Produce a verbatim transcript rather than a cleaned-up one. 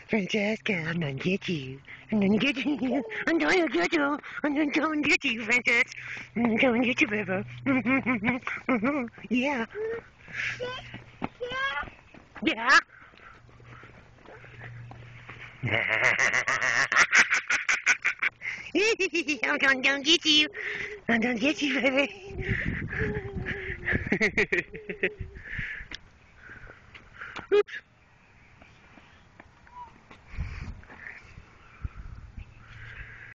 Francesca, I'm gonna get you. I'm gonna get you. I'm gonna get you. I'm gonna go and get you, Frances. I'm gonna go and get you, baby. Yeah. Yeah. I'm gonna go and get you. I'm gonna get you, baby. Oops.